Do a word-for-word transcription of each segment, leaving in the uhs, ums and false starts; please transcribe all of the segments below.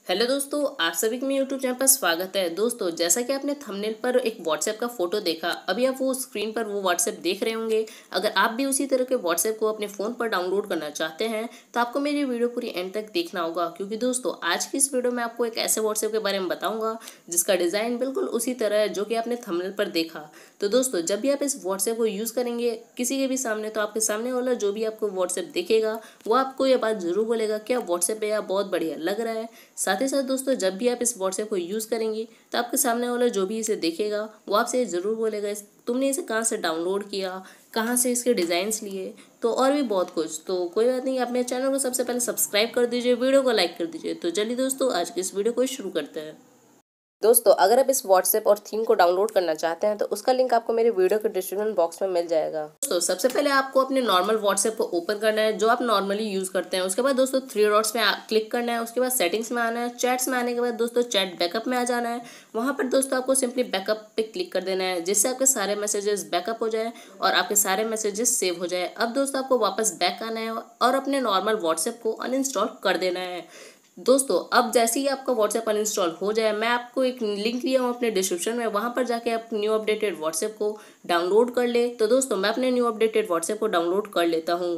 Hello दोस्तों, आप सभी का मेरे यूट्यूब चैनल पर स्वागत है। दोस्तों, जैसा कि आपने थंबनेल पर एक व्हाट्सएप का फोटो देखा, अभी आप वो स्क्रीन पर वो व्हाट्सएप देख रहे होंगे। अगर आप भी उसी तरह के व्हाट्सएप को अपने फ़ोन पर डाउनलोड करना चाहते हैं तो आपको मेरी वीडियो पूरी एंड तक देखना होगा, क्योंकि दोस्तों आज की इस वीडियो में आपको एक ऐसे व्हाट्सएप के बारे में बताऊँगा जिसका डिज़ाइन बिल्कुल उसी तरह है जो कि आपने थंबनेल पर देखा। तो दोस्तों, जब भी आप इस व्हाट्सएप को यूज़ करेंगे किसी के भी सामने, तो आपके सामने वाला जो भी आपको व्हाट्सएप देखेगा वो आपको ये बात जरूर बोलेगा क्या व्हाट्सएप है, या बहुत बढ़िया लग रहा है। साथ ही साथ दोस्तों, जब भी आप इस व्हाट्सएप को यूज़ करेंगे तो आपके सामने वाला जो भी इसे देखेगा वो आपसे ज़रूर बोलेगा इस तुमने इसे कहाँ से डाउनलोड किया, कहाँ से इसके डिज़ाइंस लिए, तो और भी बहुत कुछ। तो कोई बात नहीं, आप मेरे चैनल को सबसे पहले सब्सक्राइब कर दीजिए, वीडियो को लाइक कर दीजिए। तो चलिए दोस्तों, आज की इस वीडियो को शुरू करते हैं। दोस्तों, अगर आप इस व्हाट्सएप और थीम को डाउनलोड करना चाहते हैं तो उसका लिंक आपको मेरे वीडियो के डिस्क्रिप्शन बॉक्स में मिल जाएगा। दोस्तों, सबसे पहले आपको अपने नॉर्मल व्हाट्सएप को ओपन करना है जो आप नॉर्मली यूज करते हैं। उसके बाद दोस्तों थ्री डॉट्स में क्लिक करना है, उसके बाद सेटिंग्स में आना है। चैट्स में आने के बाद दोस्तों चैट बैकअप में आ जाना है। वहाँ पर दोस्तों आपको सिंपली बैकअप पे क्लिक कर देना है, जिससे आपके सारे मैसेजेस बैकअप हो जाए और आपके सारे मैसेजेस सेव हो जाए। अब दोस्तों आपको वापस बैक आना है और अपने नॉर्मल व्हाट्सएप को अनइंस्टॉल कर देना है। दोस्तों, अब जैसे ही आपका व्हाट्सएप अनइंस्टॉल हो जाए, मैं आपको एक लिंक दिया हूँ अपने डिस्क्रिप्शन में, वहाँ पर जाके आप न्यू अपडेटेड व्हाट्सएप को डाउनलोड कर ले। तो दोस्तों, मैं अपने न्यू अपडेटेड व्हाट्सएप को डाउनलोड कर लेता हूँ।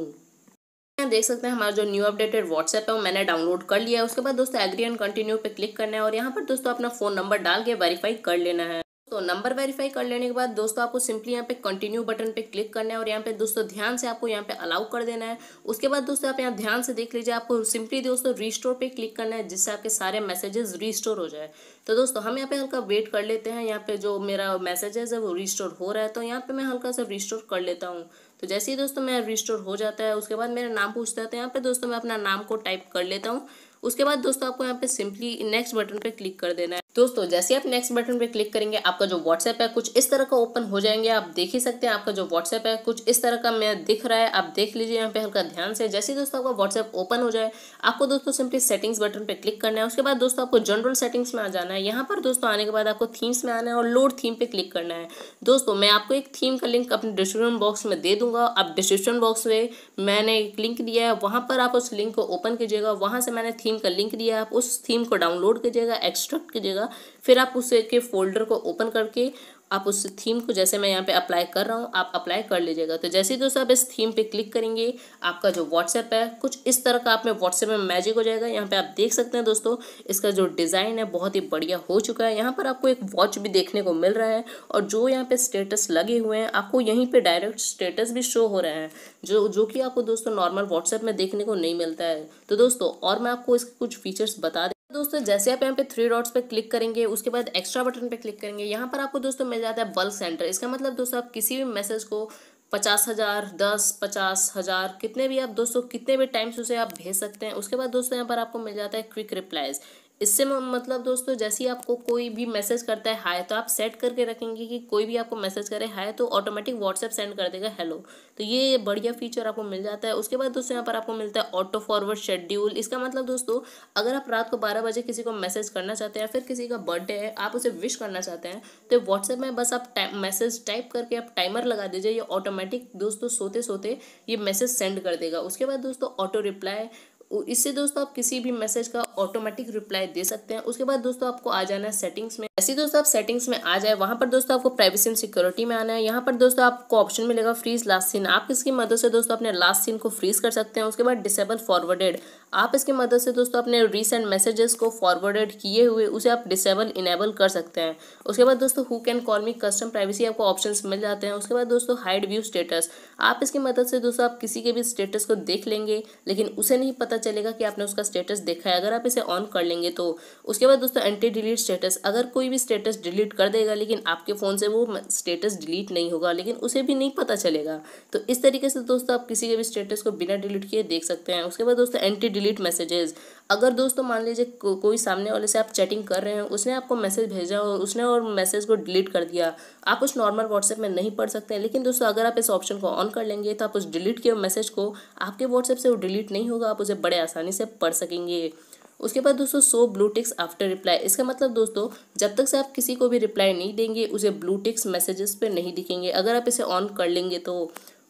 देख सकते हैं हमारा जो न्यू अपडेटेड व्हाट्सएप है वो मैंने डाउनलोड कर लिया है। उसके बाद दोस्तों एग्री एंड कंटिन्यू पे क्लिक करना है और यहाँ पर दोस्तों अपना फोन नंबर डाल के वेरीफाई कर लेना है। तो नंबर वेरीफाई कर लेने के बाद दोस्तों आपको सिंपली यहाँ पे कंटिन्यू बटन पे क्लिक करना है और यहाँ पे दोस्तों ध्यान से आपको यहाँ पे अलाउ कर देना है। उसके बाद दोस्तों आप यहाँ ध्यान से देख लीजिए, आपको सिंपली दोस्तों रिस्टोर पे क्लिक करना है, जिससे आपके सारे मैसेजेस रिस्टोर हो जाए। तो दोस्तों हम यहाँ पे हल्का वेट कर लेते हैं। यहाँ पे जो मेरा मैसेजेस है वो रिस्टोर हो रहा है, तो यहाँ पे मैं हल्का सा रिस्टोर कर लेता हूँ। तो जैसे ही दोस्तों मैं रिस्टोर हो जाता है, उसके बाद मेरा नाम पूछता है, तो यहाँ पे दोस्तों मैं अपना नाम को टाइप कर लेता हूँ। उसके बाद दोस्तों आपको यहाँ पे सिंपली नेक्स्ट बटन पे क्लिक कर देना है। दोस्तों, जैसे आप नेक्स्ट बटन पे क्लिक करेंगे आपका जो व्हाट्सएप है कुछ इस तरह का ओपन हो जाएंगे। आप देख ही सकते हैं आपका जो व्हाट्सएप है कुछ इस तरह का मैं दिख रहा है। आप देख लीजिए यहाँ पे हल्का ध्यान से। जैसे ही दोस्तों आपका व्हाट्सएप ओपन हो जाए, आपको दोस्तों सिंपली सेटिंग्स बटन पे क्लिक करना है। उसके बाद दोस्तों आपको जनरल सेटिंग्स में आ जाना है। यहाँ पर दोस्तों आने के बाद आपको थीम्स में आना है और लोड थीम पे क्लिक करना है। दोस्तों, मैं आपको एक थीम का लिंक अपने डिस्क्रिप्शन बॉक्स में दे दूंगा। आप डिस्क्रिप्शन बॉक्स में मैंने एक लिंक दिया है, वहाँ पर आप उस लिंक को ओपन कीजिएगा। वहाँ से मैंने थीम का लिंक दिया है, आप उस थीम को डाउनलोड कीजिएगा, एक्सट्रैक्ट कीजिएगा। फिर आप उसे के फोल्डर को ओपन करके आप उस थीम को, जैसे मैं यहाँ पे अप्लाई कर रहा हूँ, आप अप्लाई कर लीजिएगा। तो जैसे ही दोस्तों आप इस थीम पे क्लिक करेंगे, आपका जो व्हाट्सएप है कुछ इस तरह का आप में व्हाट्सएप में मैजिक हो जाएगा। यहाँ पे आप देख सकते हैं दोस्तों, इसका जो डिज़ाइन है बहुत ही बढ़िया हो चुका है। यहाँ पर आपको एक वॉच भी देखने को मिल रहा है और जो यहाँ पे स्टेटस लगे हुए हैं आपको यहीं पे डायरेक्ट स्टेटस भी शो हो रहे हैं, जो जो कि आपको दोस्तों नॉर्मल व्हाट्सएप में देखने को नहीं मिलता है। तो दोस्तों, और मैं आपको इसके कुछ फीचर्स बता दें। दोस्तों, जैसे आप यहाँ पे थ्री डॉट्स पे क्लिक करेंगे, उसके बाद एक्स्ट्रा बटन पे क्लिक करेंगे, यहाँ पर आपको दोस्तों मिल जाता है बल्क सेंटर। इसका मतलब दोस्तों आप किसी भी मैसेज को पचास हजार दस पचास हजार कितने भी आप दोस्तों कितने भी टाइम्स उसे आप भेज सकते हैं। उसके बाद दोस्तों यहाँ पर आपको मिल जाता है क्विक रिप्लाईज। इससे मतलब दोस्तों जैसे ही आपको कोई भी मैसेज करता है हाय, तो आप सेट करके रखेंगे कि कोई भी आपको मैसेज करे हाय तो ऑटोमेटिक व्हाट्सएप सेंड कर देगा हेलो। तो ये बढ़िया फीचर आपको मिल जाता है। उसके बाद दोस्तों यहाँ पर आपको मिलता है ऑटो फॉरवर्ड शेड्यूल। इसका मतलब दोस्तों अगर आप रात को बारह बजे किसी को मैसेज करना चाहते हैं, फिर किसी का बर्थडे है आप उसे विश करना चाहते हैं, तो व्हाट्सएप में बस आप मैसेज टाइप करके आप टाइमर लगा दीजिए, ये ऑटोमेटिक दोस्तों सोते सोते ये मैसेज सेंड कर देगा। उसके बाद दोस्तों ऑटो रिप्लाई, इससे दोस्तों आप किसी भी मैसेज का ऑटोमेटिक रिप्लाई दे सकते हैं। उसके बाद दोस्तों आपको आ जाना है सेटिंग्स में। ऐसे दोस्तों आप सेटिंग्स में आ जाए, वहां पर दोस्तों आपको प्राइवेसी एंड सिक्योरिटी में आना है। यहाँ पर दोस्तों आपको ऑप्शन मिलेगा फ्रीज लास्ट सीन। आप इसकी मदद से दोस्तों अपने लास्ट सीन को फ्रीज कर सकते हैं। उसके बाद डिसेबल फॉरवर्डेड, आप इसकी मदद से दोस्तों अपने रीसेंट मैसेजेस को फॉरवर्डेड किए हुए उसे आप डिसेबल इनेबल कर सकते हैं। उसके बाद दोस्तों who can call me custom privacy आपको ऑप्शंस मिल जाते हैं। उसके बाद दोस्तों हाइड व्यू स्टेटस, आप इसकी मदद से दोस्तों आप किसी के भी स्टेटस को देख लेंगे लेकिन उसे नहीं पता चलेगा कि आपने उसका स्टेटस देखा है, अगर आप इसे ऑन कर लेंगे तो। उसके बाद दोस्तों एंटी डिलीट स्टेटस, अगर कोई भी स्टेटस डिलीट कर देगा लेकिन आपके फ़ोन से वो स्टेटस डिलीट नहीं होगा, लेकिन उसे भी नहीं पता चलेगा। तो इस तरीके से दोस्तों आप किसी के भी स्टेटस को बिना डिलीट किए देख सकते हैं। उसके बाद दोस्तों एंटी डिलीट मैसेजेस, अगर दोस्तों मान लीजिए को, कोई सामने वाले से आप चैटिंग कर रहे हैं, उसने आपको मैसेज भेजा और उसने और मैसेज को डिलीट कर दिया, आप उस नॉर्मल व्हाट्सएप में नहीं पढ़ सकते हैं। लेकिन दोस्तों अगर आप इस ऑप्शन को ऑन कर लेंगे तो आप उस डिलीट किए मैसेज को आपके व्हाट्सएप से वो डिलीट नहीं होगा, आप उसे बड़े आसानी से पढ़ सकेंगे। उसके बाद दोस्तों so blue ticks after reply, इसका मतलब दोस्तों जब तक से आप किसी को भी रिप्लाई नहीं देंगे उसे ब्लू टिक्स मैसेजेस पे नहीं दिखेंगे, अगर आप इसे ऑन कर लेंगे तो।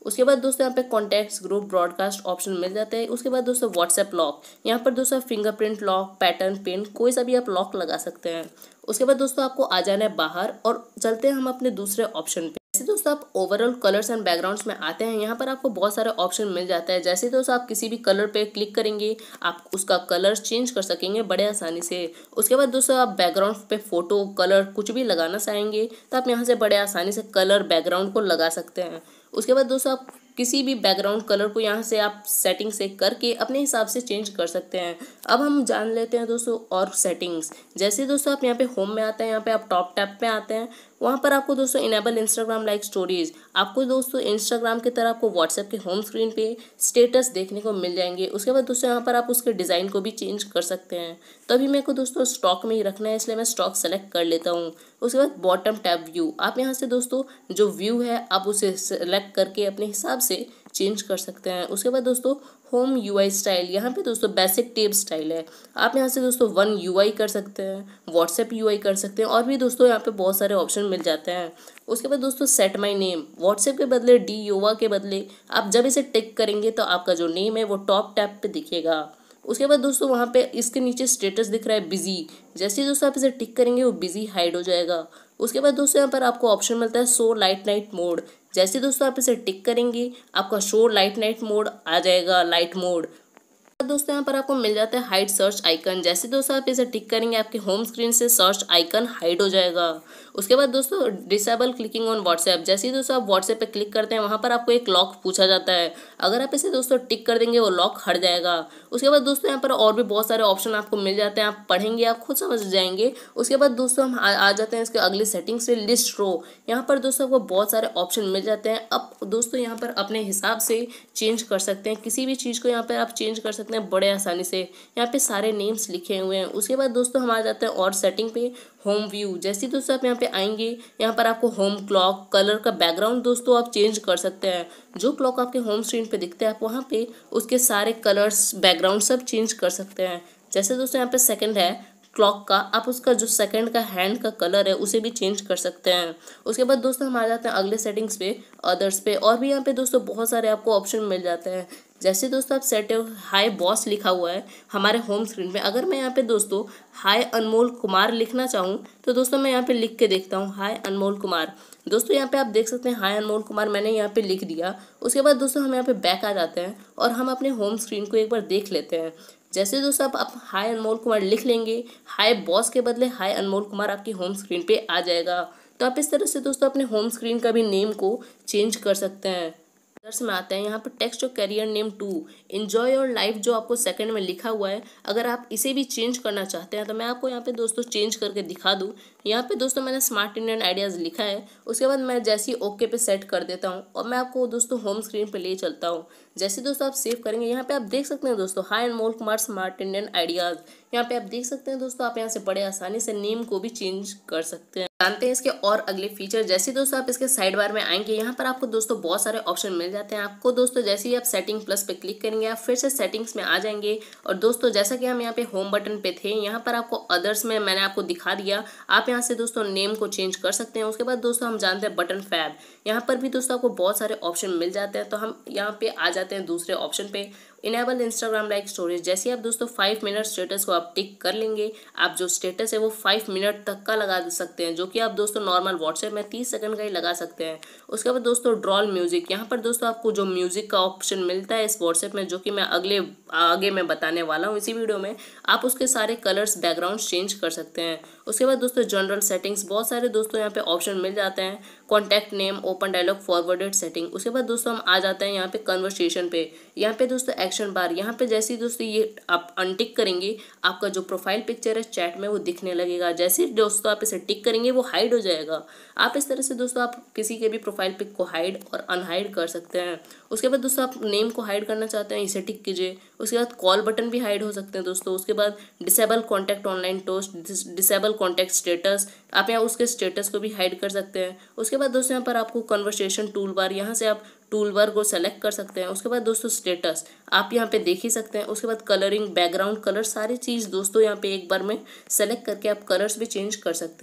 उसके बाद दोस्तों यहाँ पे कॉन्टैक्ट्स, ग्रुप, ब्रॉडकास्ट ऑप्शन मिल जाते हैं। उसके बाद दोस्तों व्हाट्सएप लॉक, यहाँ पर दोस्तों फिंगरप्रिंट लॉक, पैटर्न, पिन, कोई सा भी आप लॉक लगा सकते हैं। उसके बाद दोस्तों आपको आ जाना है बाहर और चलते हैं हम अपने दूसरे ऑप्शन पे। जैसे दोस्तों आप ओवरऑल कलर्स एंड बैकग्राउंड्स में आते हैं, यहाँ पर आपको बहुत सारे ऑप्शन मिल जाता है। जैसे दोस्तों आप किसी भी कलर पे क्लिक करेंगे, आप उसका कलर चेंज कर सकेंगे बड़े आसानी से। उसके बाद दोस्तों आप बैकग्राउंड पे फोटो, कलर कुछ भी लगाना चाहेंगे तो आप यहाँ से बड़े आसानी से कलर बैकग्राउंड को लगा सकते हैं। उसके बाद दोस्तों आप किसी भी बैकग्राउंड कलर को यहाँ से आप सेटिंग से करके अपने हिसाब से चेंज कर सकते हैं। अब हम जान लेते हैं दोस्तों और सेटिंग्स। जैसे दोस्तों आप यहाँ पे होम में आते हैं, यहाँ पे आप टॉप टैब पे आते हैं, वहाँ पर आपको दोस्तों इनेबल इंस्टाग्राम लाइक स्टोरीज, आपको दोस्तों इंस्टाग्राम की तरह आपको व्हाट्सएप के होम स्क्रीन पे स्टेटस देखने को मिल जाएंगे। उसके बाद दोस्तों यहाँ पर आप उसके डिज़ाइन को भी चेंज कर सकते हैं। तो अभी मेरे को दोस्तों स्टॉक में ही रखना है, इसलिए मैं स्टॉक सेलेक्ट कर लेता हूँ। उसके बाद बॉटम टैब व्यू, आप यहाँ से दोस्तों जो व्यू है आप उसे सेलेक्ट करके अपने हिसाब से चेंज कर सकते हैं। उसके बाद दोस्तों होम यूआई स्टाइल, यहाँ पे दोस्तों बेसिक टेब स्टाइल है, आप यहाँ से दोस्तों वन यूआई कर सकते हैं, व्हाट्सएप यूआई कर सकते हैं, और भी दोस्तों यहाँ पे बहुत सारे ऑप्शन मिल जाते हैं। उसके बाद दोस्तों सेट माय नेम, व्हाट्सएप के बदले डी योवा के बदले आप जब इसे टिक करेंगे तो आपका जो नेम है वो टॉप टैब पे दिखेगा। उसके बाद दोस्तों वहाँ पे इसके नीचे स्टेटस दिख रहा है बिजी, जैसे ही दोस्तों आप इसे टिक करेंगे वो बिजी हाइड हो जाएगा। उसके बाद दोस्तों यहाँ पर आपको ऑप्शन मिलता है शो लाइट नाइट मोड, जैसे दोस्तों आप इसे टिक करेंगे आपका शो लाइट नाइट मोड आ जाएगा, लाइट मोड। दोस्तों यहाँ पर आपको मिल जाता है हाइड सर्च आइकन, जैसे दोस्तों आप इसे टिक करेंगे आपके होम स्क्रीन से सर्च आइकन हाइड हो जाएगा। उसके बाद दोस्तों डिसेबल क्लिकिंग ऑन व्हाट्सएप, जैसे ही दोस्तों आप व्हाट्सएप पे क्लिक करते हैं वहाँ पर आपको एक लॉक पूछा जाता है, अगर आप इसे दोस्तों टिक कर देंगे वो लॉक हट जाएगा। उसके बाद दोस्तों यहाँ पर और भी बहुत सारे ऑप्शन आपको मिल जाते हैं, आप पढ़ेंगे आप खुद समझ जाएंगे। उसके बाद दोस्तों हम आ, आ जाते हैं इसके अगले सेटिंग्स पे, लिस्ट रो, यहाँ पर दोस्तों आपको बहुत सारे ऑप्शन मिल जाते हैं। अब दोस्तों यहाँ पर अपने हिसाब से चेंज कर सकते हैं, किसी भी चीज़ को यहाँ पर आप चेंज कर सकते हैं बड़े आसानी से। यहाँ पे सारे नेम्स लिखे हुए हैं। उसके बाद दोस्तों हम आ जाते हैं और सेटिंग पे, होम व्यू, जैसे दोस्तों आप यहाँ पे आएंगे यहाँ पर आपको होम क्लॉक, कलर का बैकग्राउंड दोस्तों आप चेंज कर सकते हैं। जो क्लॉक आपके होम स्क्रीन पे दिखते हैं आप वहाँ पे उसके सारे कलर्स, बैकग्राउंड सब चेंज कर सकते हैं। जैसे दोस्तों यहाँ पे सेकंड है क्लॉक का, आप उसका जो सेकंड का हैंड का कलर है उसे भी चेंज कर सकते हैं। उसके बाद दोस्तों हम आ जाते हैं अगले सेटिंग्स पे, अदर्स पे, और भी यहाँ पे दोस्तों बहुत सारे आपको ऑप्शन मिल जाते हैं। जैसे दोस्तों आप सेट हाय बॉस लिखा हुआ है हमारे होम स्क्रीन पे, अगर मैं यहाँ पे दोस्तों हाय अनमोल कुमार लिखना चाहूँ तो दोस्तों मैं यहाँ पे लिख के देखता हूँ हाय अनमोल कुमार। दोस्तों यहाँ पे आप देख सकते हैं हाय अनमोल कुमार मैंने यहाँ पे लिख दिया। उसके बाद दोस्तों हम यहाँ पे बैक आ जाते हैं और हम अपने होम स्क्रीन को एक बार देख लेते हैं। जैसे दोस्तों आप, आप हाय अनमोल कुमार लिख लेंगे, हाय बॉस के बदले हाय अनमोल कुमार आपकी होम स्क्रीन पे आ जाएगा। तो आप इस तरह से दोस्तों अपने होम स्क्रीन का भी नेम को चेंज कर सकते हैं। अदर्स में आते हैं, यहाँ पर टेक्स्ट और carrier name too, enjoy your life जो आपको सेकंड में लिखा हुआ है, अगर आप इसे भी चेंज करना चाहते हैं तो मैं आपको यहाँ पे दोस्तों चेंज करके दिखा दूँ। यहाँ पे दोस्तों मैंने स्मार्ट इंडियन आइडियाज़ लिखा है। उसके बाद मैं जैसे ही ओके पे सेट कर देता हूँ और मैं आपको दोस्तों होम स्क्रीन पे ले चलता हूँ। जैसे दोस्तों आप सेव करेंगे यहाँ पे आप देख सकते हैं दोस्तों hi Anmol Kumar smart Indian ideas, यहाँ पे आप देख सकते हैं दोस्तों आप यहाँ से बड़े आसानी से नेम को भी चेंज कर सकते हैं। जानते हैं इसके और अगले फीचर। जैसे दोस्तों आप इसके साइड बार में आएंगे यहाँ पर आपको दोस्तों बहुत सारे ऑप्शन मिल जाते हैं। आपको दोस्तों जैसे ही आप सेटिंग प्लस पे क्लिक करेंगे आप फिर से सेटिंग्स में आ जाएंगे और दोस्तों जैसा कि हम यहाँ पे होम बटन पे थे यहाँ पर आपको अदर्स में मैंने आपको दिखा दिया, आप यहाँ से दोस्तों नेम को चेंज कर सकते हैं। उसके बाद दोस्तों हम जानते हैं बटन फैब, यहाँ पर भी दोस्तों आपको बहुत सारे ऑप्शन मिल जाते हैं। तो हम यहाँ पे आ जाते हैं दूसरे ऑप्शन पे, इनेबल इंस्टाग्राम लाइक स्टोरेज। जैसे आप दोस्तों फाइव मिनट स्टेटस को आप टिक कर लेंगे, आप जो स्टेटस है वो फाइव मिनट तक का लगा सकते हैं, जो कि आप दोस्तों नॉर्मल व्हाट्सएप में तीस सेकंड का ही लगा सकते हैं। उसके बाद दोस्तों ड्रॉल म्यूजिक, यहाँ पर दोस्तों आपको जो म्यूजिक का ऑप्शन मिलता है इस व्हाट्सएप में, जो कि मैं अगले आगे मैं बताने वाला हूँ इसी वीडियो में, आप उसके सारे कलर्स बैकग्राउंड चेंज कर सकते हैं। उसके बाद दोस्तों जनरल सेटिंग्स, बहुत सारे दोस्तों यहाँ पे ऑप्शन मिल जाते हैं, contact name, open dialogue, forwarded setting. उसके बाद दोस्तों हम आ जाते हैं यहाँ पे कन्वर्सेशन पे, यहाँ पे दोस्तों एक्शन बार, यहाँ पे जैसे ही दोस्तों ये आप अनटिक करेंगे आपका जो प्रोफाइल पिक्चर है चैट में वो दिखने लगेगा, जैसे दोस्तों आप इसे टिक करेंगे वो हाइड हो जाएगा। आप इस तरह से दोस्तों आप किसी के भी प्रोफाइल पिक को हाइड और अनहाइड कर सकते हैं। उसके बाद दोस्तों आप नेम को हाइड करना चाहते हैं इसे टिक कीजिए। उसके बाद कॉल बटन भी हाइड हो सकते हैं दोस्तों। उसके बाद disable contact online toast, disable contact status, आप यहाँ उसके स्टेटस को भी हाइड कर सकते हैं। उसके बाद दोस्तों यहाँ पर आपको कन्वर्सेशन टूल बार, यहाँ से आप टूल बार को सेलेक्ट कर सकते हैं। उसके बाद दोस्तों स्टेटस आप यहाँ पे देख ही सकते हैं। उसके बाद कलरिंग, बैकग्राउंड कलर, सारी चीज़ दोस्तों यहाँ पे एक बार में सेलेक्ट करके आप कलर्स भी चेंज कर सकते हैं।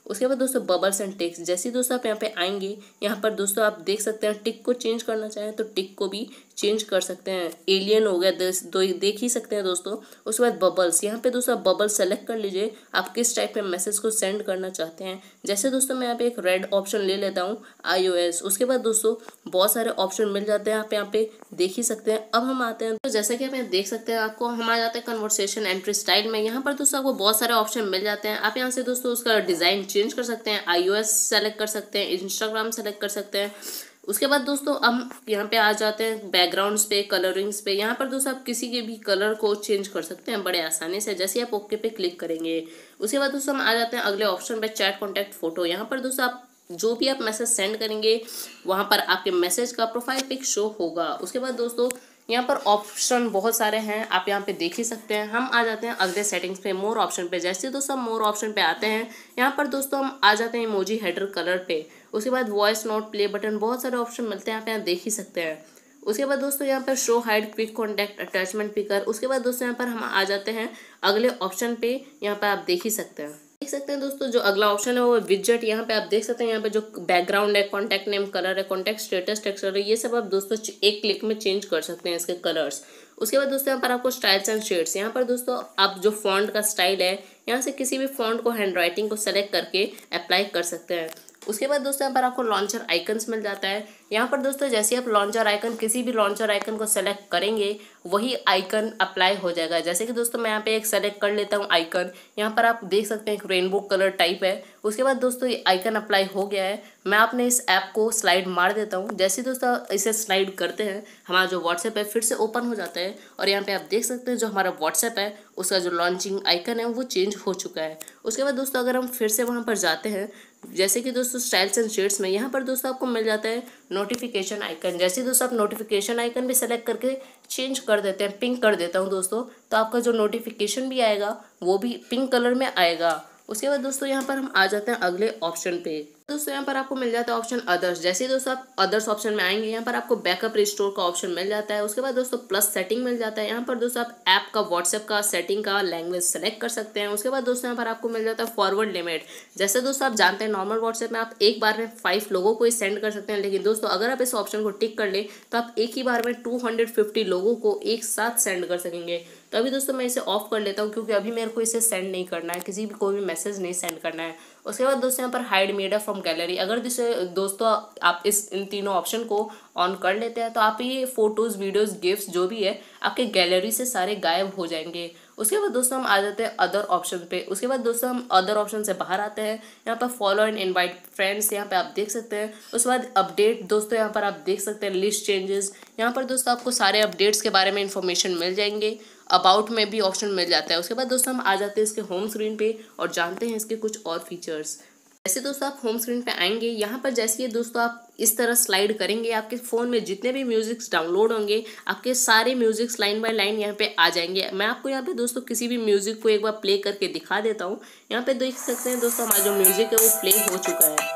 उसके बाद दोस्तों बबल्स एंड टिक्स, जैसे दोस्तों आप यहाँ पे आएंगे, यहाँ पर दोस्तों आप देख सकते हैं टिक को चेंज करना चाहें तो टिक को भी चेंज कर सकते हैं। एलियन हो गया दो देख ही सकते हैं दोस्तों। उसके बाद बबल्स, यहाँ पे दोस्तों आप बबल सेलेक्ट कर लीजिए आप किस टाइप में मैसेज को सेंड करना चाहते हैं। जैसे दोस्तों मैं यहाँ पे एक रेड ऑप्शन ले लेता हूँ आईओएस। उसके बाद दोस्तों बहुत सारे ऑप्शन मिल जाते हैं आप यहाँ पे देख ही सकते हैं। अब हम आते हैं तो जैसे कि आप यहाँ देख सकते हैं आपको हम आ जाते हैं कन्वर्सेशन एंट्री स्टाइल में। यहाँ पर दोस्तों आपको बहुत सारे ऑप्शन मिल जाते हैं। आप यहाँ से दोस्तों उसका डिज़ाइन चेंज कर सकते हैं, आईओएस सेलेक्ट कर सकते हैं, इंस्टाग्राम सेलेक्ट कर सकते हैं। उसके बाद दोस्तों हम यहाँ पे आ जाते हैं बैकग्राउंड्स पे, कलरिंग्स पे। यहाँ पर दोस्तों आप किसी के भी कलर को चेंज कर सकते हैं बड़े आसानी से, जैसे आप ओके पे क्लिक करेंगे। उसके बाद दोस्तों हम आ जाते हैं अगले ऑप्शन पे चैट कॉन्टैक्ट फोटो। यहाँ पर दोस्तों आप जो भी आप मैसेज सेंड करेंगे वहाँ पर आपके मैसेज का प्रोफाइल पिक शो होगा। उसके बाद दोस्तों यहाँ पर ऑप्शन बहुत सारे हैं आप यहाँ पे देख ही सकते हैं। हम आ जाते हैं अगले सेटिंग्स पे मोर ऑप्शन पे। जैसे दोस्तों हम मोर ऑप्शन पे आते हैं यहाँ पर दोस्तों हम आ जाते हैं इमोजी हेडर कलर पे। उसके बाद वॉइस नोट, प्ले बटन, बहुत सारे ऑप्शन मिलते हैं आप यहाँ देख ही सकते हैं। उसके बाद दोस्तों यहाँ पर show hide quick contact attachment picker. उसके बाद दोस्तों यहाँ पर हम आ जाते हैं अगले ऑप्शन पे, यहाँ पर आप देख ही सकते हैं देख सकते हैं दोस्तों जो अगला ऑप्शन है वो विजेट। यहाँ पे आप देख सकते हैं यहाँ पे जो बैकग्राउंड है, कॉन्टैक्ट नेम, कलर है, कॉन्टैक्ट स्टेटस, टेक्सचर है, ये सब आप दोस्तों एक क्लिक में चेंज कर सकते हैं इसके कलर्स। उसके बाद दोस्तों यहाँ पर आपको स्टाइल्स एंड शेड्स, यहाँ पर दोस्तों आप जो फॉन्ट का स्टाइल है यहाँ से किसी भी फॉन्ट को, हैंड राइटिंग को सेलेक्ट करके अप्लाई कर सकते हैं। उसके बाद दोस्तों यहाँ पर आपको लॉन्चर आइकन्स मिल जाता है। यहाँ पर दोस्तों जैसे आप लॉन्चर आइकन, किसी भी लॉन्चर आइकन को सेलेक्ट करेंगे वही आइकन अप्लाई हो जाएगा। जैसे कि दोस्तों मैं यहाँ पे एक सेलेक्ट कर लेता हूँ आइकन, यहाँ पर आप देख सकते हैं एक रेनबो कलर टाइप है। उसके बाद दोस्तों ये आइकन अप्लाई हो गया है। मैं अपने इस ऐप को स्लाइड मार देता हूँ। जैसे दोस्तों इसे स्लाइड करते हैं हमारा जो व्हाट्सएप है फिर से ओपन हो जाता है और यहाँ पे आप देख सकते हैं जो हमारा व्हाट्सएप है उसका जो लॉन्चिंग आइकन है वो चेंज हो चुका है। उसके बाद दोस्तों अगर हम फिर से वहाँ पर जाते हैं जैसे कि दोस्तों स्टाइल्स एंड शेड्स में, यहाँ पर दोस्तों आपको मिल जाता है नोटिफिकेशन आइकन। जैसे दोस्तों आप नोटिफिकेशन आइकन भी सेलेक्ट करके चेंज कर देते हैं, पिंक कर देता हूँ दोस्तों, तो आपका जो नोटिफिकेशन भी आएगा वो भी पिंक कलर में आएगा। उसके बाद दोस्तों यहाँ पर हम आ जाते हैं अगले ऑप्शन पे। दोस्तों यहाँ पर आपको मिल जाता है ऑप्शन अदर्स। जैसे दोस्तों आप अदर्स ऑप्शन में आएंगे यहाँ पर आपको बैकअप रिस्टोर का ऑप्शन मिल जाता है। उसके बाद दोस्तों प्लस सेटिंग मिल जाता है। यहाँ पर दोस्तों आप ऐप का, व्हाट्सएप का सेटिंग का लैंग्वेज सेलेक्ट कर सकते हैं। उसके बाद दोस्तों यहाँ पर आपको मिल जाता है फॉरवर्ड लिमिट। जैसे दोस्तों आप जानते हैं नॉर्मल व्हाट्सएप में आप एक बार में फाइव लोगों को ही सेंड कर सकते हैं, लेकिन दोस्तों अगर आप इस ऑप्शन को टिक कर ले तो आप एक ही बार में टू हंड्रेड फिफ्टी लोगों को एक साथ सेंड कर सकेंगे। तो अभी दोस्तों मैं इसे ऑफ कर लेता हूँ क्योंकि अभी मेरे को इसे सेंड नहीं करना है, किसी भी कोई भी मैसेज नहीं सेंड करना है। उसके बाद दोस्तों यहाँ पर हाइड मीडिया फ्रॉम गैलरी, अगर दोस्तों आप इस इन तीनों ऑप्शन को ऑन कर लेते हैं तो आप ये फोटोज़, वीडियोज़, गिफ्ट्स जो भी है आपके गैलरी से सारे गायब हो जाएंगे। उसके बाद दोस्तों हम आ जाते हैं अदर ऑप्शन पे। उसके बाद दोस्तों हम अदर ऑप्शन से बाहर आते हैं। यहाँ पर फॉलो एंड इनवाइट फ्रेंड्स यहाँ पे आप देख सकते हैं। उसके बाद अपडेट दोस्तों यहाँ पर आप देख सकते हैं लिस्ट चेंजेस, यहाँ पर दोस्तों आपको सारे अपडेट्स के बारे में इंफॉर्मेशन मिल जाएंगे। अबाउट में भी ऑप्शन मिल जाता है। उसके बाद दोस्तों हम आ जाते हैं इसके होम स्क्रीन पे और जानते हैं इसके कुछ और फीचर्स। जैसे दोस्तों आप होम स्क्रीन पे आएंगे यहाँ पर जैसे दोस्तों आप इस तरह स्लाइड करेंगे आपके फ़ोन में जितने भी म्यूजिक्स डाउनलोड होंगे आपके सारे म्यूजिक्स लाइन बाय लाइन यहाँ पे आ जाएंगे। मैं आपको यहाँ पे दोस्तों किसी भी म्यूजिक को एक बार प्ले करके दिखा देता हूँ। यहाँ पे देख सकते हैं दोस्तों हमारा जो म्यूजिक है वो प्ले हो चुका है।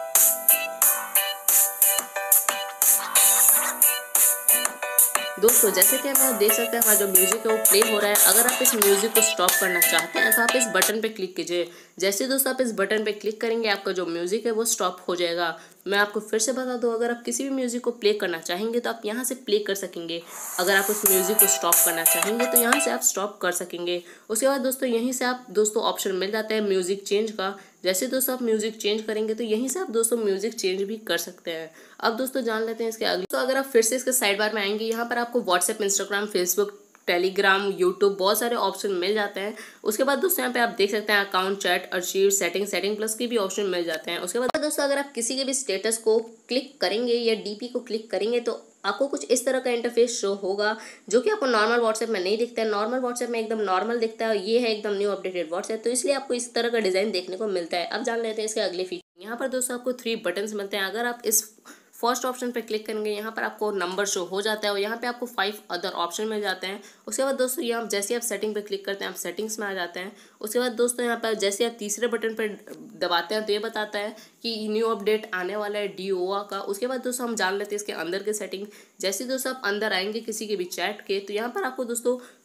दोस्तों जैसे कि हम देख सकते हैं हमारा जो म्यूजिक है वो प्ले हो रहा है। अगर आप इस म्यूजिक को स्टॉप करना चाहते हैं तो आप इस बटन पे क्लिक कीजिए। जैसे दोस्तों आप इस बटन पे क्लिक करेंगे आपका जो म्यूजिक है वो स्टॉप हो जाएगा। मैं आपको फिर से बता दूं, अगर आप किसी भी म्यूजिक को प्ले करना चाहेंगे तो आप यहाँ से प्ले कर सकेंगे। अगर आप उस म्यूजिक को स्टॉप करना चाहेंगे तो यहाँ से आप स्टॉप कर सकेंगे। उसके बाद दोस्तों यहीं से आप दोस्तों ऑप्शन मिल जाता है म्यूजिक चेंज का। जैसे दोस्तों आप म्यूजिक चेंज करेंगे तो यहीं से आप दोस्तों म्यूजिक चेंज भी कर सकते हैं। अब दोस्तों जान लेते हैं इसके अगले। तो अगर आप फिर से इसके साइड बार में आएंगे यहाँ पर आपको WhatsApp, Instagram, Facebook, Telegram, YouTube बहुत सारे ऑप्शन मिल जाते हैं। उसके बाद दोस्तों यहाँ पे आप देख सकते हैं account, chat, archive, setting, setting plus के भी ऑप्शन मिल जाते हैं। उसके बाद दोस्तों अगर आप किसी के भी स्टेटस को क्लिक करेंगे या डीपी को क्लिक करेंगे तो आपको कुछ इस तरह का इंटरफेस शो होगा जो कि आपको नॉर्मल व्हाट्सएप में नहीं दिखता है। नॉर्मल व्हाट्सएप में एकदम नॉर्मल दिखता है, ये है एकदम न्यू अपडेटेड व्हाट्सएप, तो इसलिए आपको इस तरह का डिज़ाइन देखने को मिलता है। अब जान लेते हैं इसके अगले फीचर। यहाँ पर दोस्तों आपको थ्री बटन्स मिलते हैं। अगर आप इस फर्स्ट ऑप्शन पे क्लिक करेंगे यहाँ पर आपको नंबर शो हो जाता है और यहाँ पे आपको फाइव अदर ऑप्शन मिल जाते हैं। उसके बाद दोस्तों यहाँ जैसे आप सेटिंग पे क्लिक करते हैं आप सेटिंग्स में आ जाते हैं। उसके बाद दोस्तों यहाँ पर जैसे आप तीसरे बटन पे दबाते हैं तो ये बताता है कि न्यू अपडेट आने वाला है डी ओ आ का। उसके बाद दोस्तों हम जान लेते हैं इसके अंदर के सेटिंग। जैसे दोस्तों आप अंदर आएंगे किसी के भी चैट के तो यहाँ पर आपको दोस्तों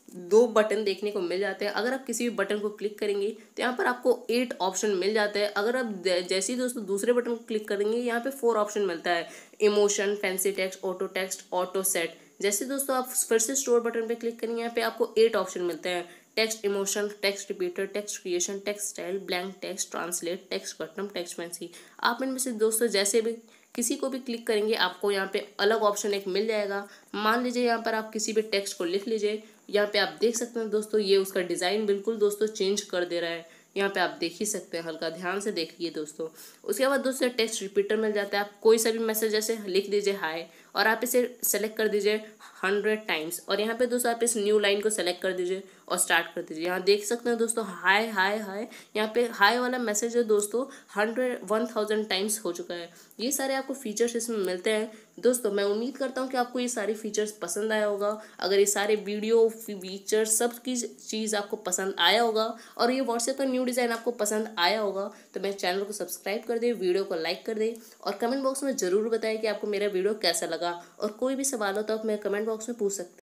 दो बटन देखने को मिल जाते हैं। अगर आप किसी भी बटन को क्लिक करेंगे तो यहाँ पर आपको एट ऑप्शन मिल जाता है। अगर आप जैसे ही दोस्तों दूसरे बटन को क्लिक करेंगे यहाँ पे फोर ऑप्शन मिलता है, emotion, fancy text, auto text, auto set. जैसे दोस्तों आप फिर से स्टोर बटन पे क्लिक करेंगे यहाँ पे आपको एट ऑप्शन मिलते हैं, text emotion, text repeater, text creation, text style, blank text, translate, text custom, text fancy. आप इनमें से दोस्तों जैसे भी किसी को भी क्लिक करेंगे आपको यहाँ पे अलग ऑप्शन एक मिल जाएगा। मान लीजिए यहाँ पर आप किसी भी टेक्स्ट को लिख लीजिए, यहाँ पे आप देख सकते हैं दोस्तों ये उसका डिज़ाइन बिल्कुल दोस्तों चेंज कर दे रहा है। यहाँ पे आप देख ही सकते हैं, हल्का ध्यान से देखिए दोस्तों। उसके बाद दोस्तों टेक्स्ट रिपीटर मिल जाता है। आप कोई सा भी मैसेज ऐसे लिख दीजिए हाय, और आप इसे सेलेक्ट कर दीजिए हंड्रेड टाइम्स, और यहाँ पे दोस्तों आप इस न्यू लाइन को सेलेक्ट कर दीजिए और स्टार्ट कर दीजिए। यहाँ देख सकते हैं दोस्तों हाय हाय हाय, यहाँ पे हाय वाला मैसेज है दोस्तों हंड्रेड वन थाउजेंड टाइम्स हो चुका है। ये सारे आपको फीचर्स इसमें मिलते हैं दोस्तों। मैं उम्मीद करता हूँ कि आपको ये सारे फीचर्स पसंद आया होगा। अगर ये सारे वीडियो फीचर्स सब की चीज़ आपको पसंद आया होगा और ये व्हाट्सएप का न्यू डिज़ाइन आपको पसंद आया होगा तो मेरे चैनल को सब्सक्राइब कर दे, वीडियो को लाइक कर दे और कमेंट बॉक्स में ज़रूर बताएं कि आपको मेरा वीडियो कैसा लगा। और कोई भी सवाल हो तो आप मेरे कमेंट बॉक्स में पूछ सकते हैं।